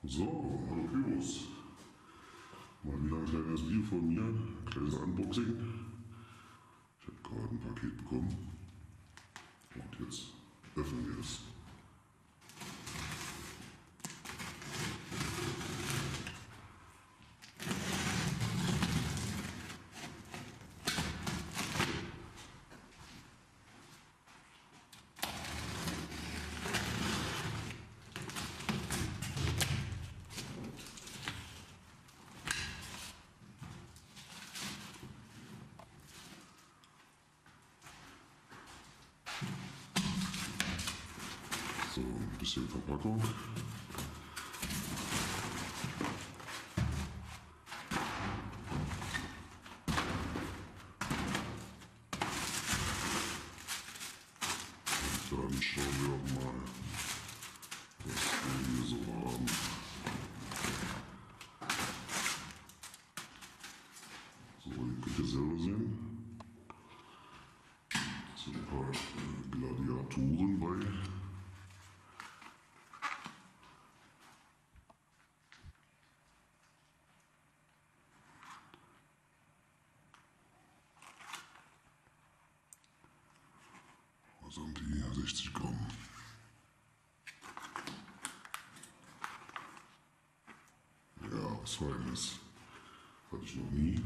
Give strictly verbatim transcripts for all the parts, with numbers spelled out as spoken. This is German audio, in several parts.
So, hallo Virus. Mal wieder ein kleines Video von mir, ein kleines Unboxing. Ich habe gerade ein Paket bekommen und jetzt öffnen wir es. So, ein bisschen Verpackung. Und dann schauen wir auch mal, was wir hier so haben. So, ihr könnt ihr selber sehen. Es sind ein paar äh, Gladiatoren bei. Was haben die? sechzig Gramm. Ja, was Feines. Hatte ich noch nie.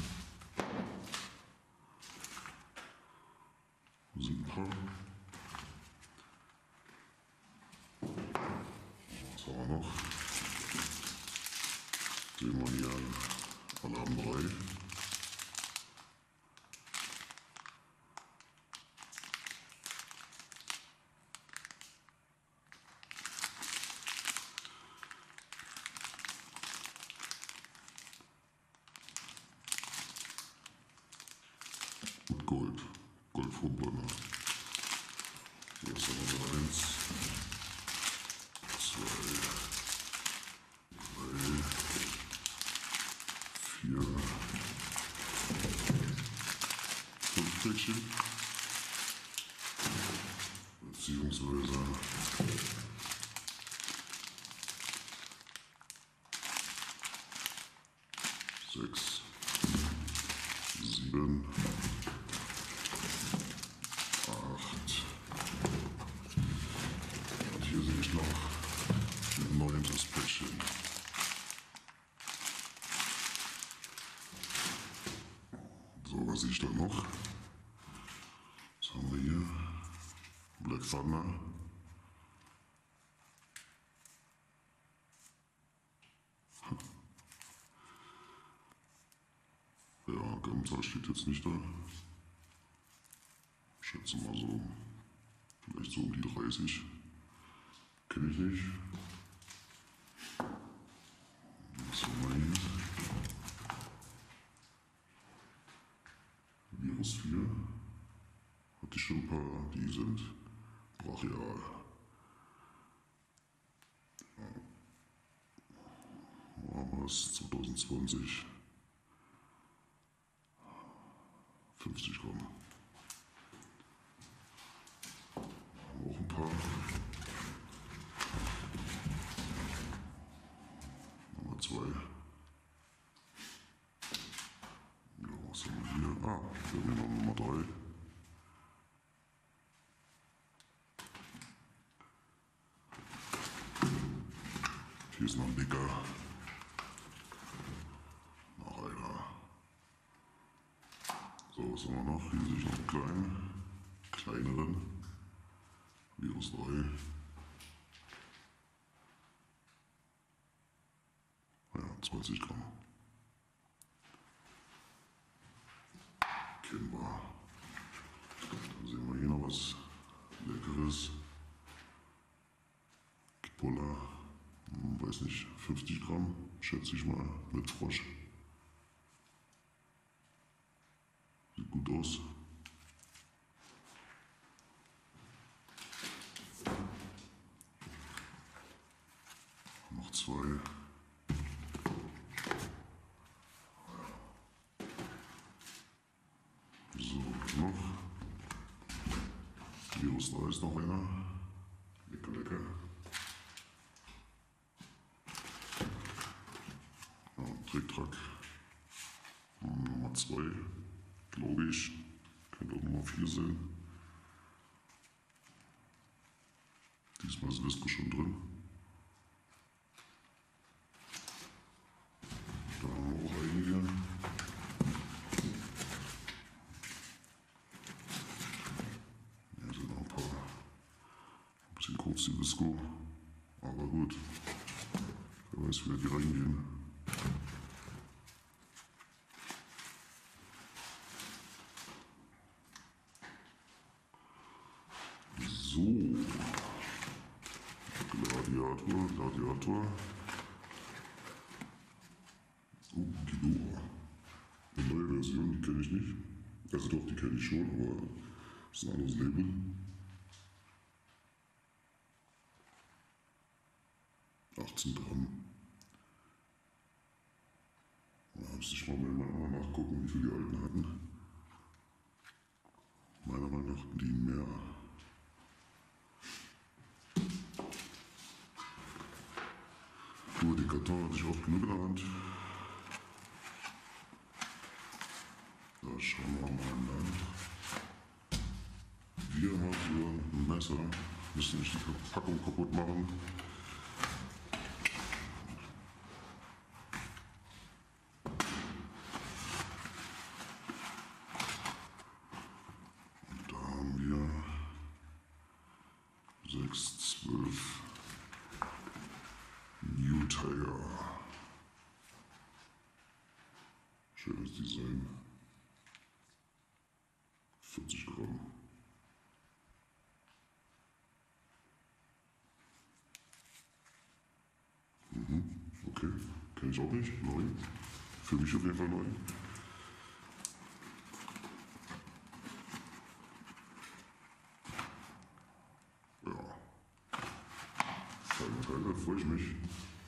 Wo sind ein paar? Was haben wir noch? Sehen wir hier Alarm drei. Mit Gold. Goldverbrenner. Hier ist noch eins, zwei, drei, vier, fünf Päckchen. Beziehungsweise sechs, sieben, acht. Und hier sehe ich noch ein neuntes Päckchen. So, was sehe ich da noch? Was haben wir hier? Black Thunder. Ja, Gamza steht jetzt nicht da. Ich schätze mal so, vielleicht so um die dreißig. Kenne ich nicht. Was haben wir hier? Virus vier. Hatte ich schon ein paar, die sind brachial. Wo haben wir es? zwanzig zwanzig. fünfzig Gramm. Haben wir auch ein paar. Nummer zwei. Ja, was haben wir hier? Ah, wir haben hier noch Nummer drei. Hier ist noch ein dicker. Noch einer. So, was haben wir noch? Hier sehe ich noch einen kleinen, kleineren. Virus drei. Ja, zwanzig Gramm. Kennbar. Dann sehen wir hier noch was Leckeres. Kipolla, hm, weiß nicht, fünfzig Gramm, schätze ich mal, mit Frosch. Sieht gut aus. Noch zwei. So, noch. Virus drei ist noch einer. Lecker, lecker. viele sind. Diesmal ist Visco schon drin. Da haben wir auch einige. Hier sind noch ein paar. Ein bisschen kurz die Visco. Aber gut. Wer weiß, wie die reingehen. So. Gladiator, Gladiator. Oh, Ghidorah. Eine neue Version, die kenne ich nicht. Also doch, die kenne ich schon, aber das ist ein anderes Label. achtzehn Gramm. Da müsste ich mal mal nachgucken, wie viel die alten hatten. Meiner Meinung nach hatten die mehr. Gut, den Karton hatte ich oft genug in der Hand. Da schauen wir mal nach. Wir haben hier ein Messer. Müssen nicht die Verpackung kaputt machen. Und da haben wir sechs, zwölf New Tiger. Schönes Design. vierzig Gramm. Mhm, okay, kenne ich auch nicht. Neu. Für mich auf jeden Fall neu. Ja. Feine Teile, freue ich mich.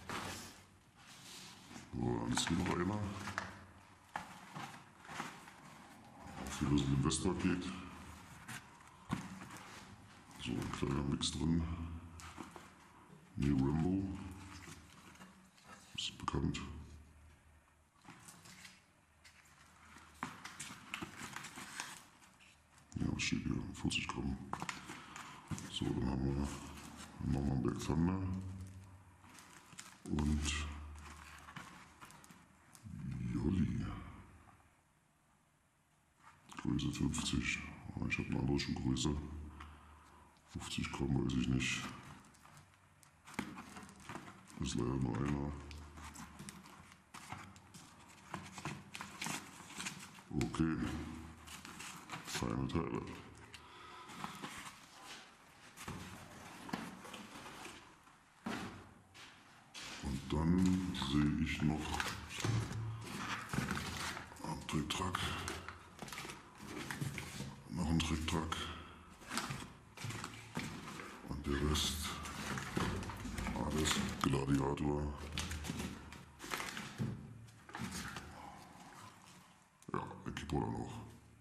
So, dann ist hier noch einer. Auch hier ist ein Investpaket. So ein kleiner Mix drin. New Rambo. Ist bekannt. Ja, was steht hier? vierzig Gramm. So, dann haben wir nochmal ein Black Thunder. Und Jolly. Größe fünfzig. Ich habe eine andere schon größer. fünfzig Gramm weiß ich nicht. Das ist leider nur einer. Okay. Feine Teile. Und dann sehe ich noch einen Trick-Track. Noch ein Trick-Track. Und der Rest alles Gladiator. Ja, der Kippo dann auch.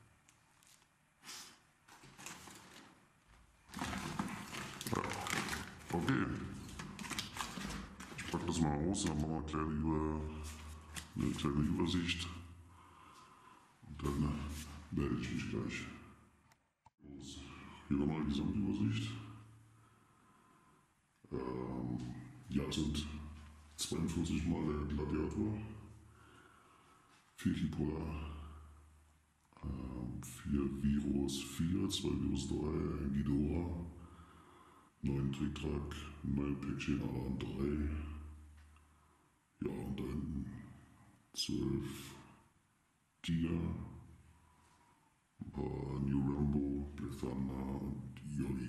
Ja, okay. Ich packe das mal aus, dann machen wir eine kleine, Über eine kleine Übersicht. Und dann melde ich mich gleich. Hier nochmal die Gesamtübersicht. Ähm, ja, es sind zweiundvierzig Mal der Gladiator, vier Kippola, ähm, vier Virus vier, zwei Virus drei, ein Ghidorah, neun Trick-Track, neun Päckchen Alarm drei, ja und da hinten zwölf Tiger, ein paar New Rambo, Black Thunder und Jolly.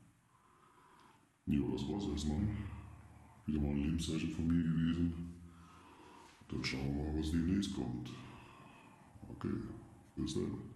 Ja, das war's erstmal. Wieder mal ein Lebenszeichen von mir gewesen. Dann schauen wir mal, was demnächst kommt. Okay, bis dann.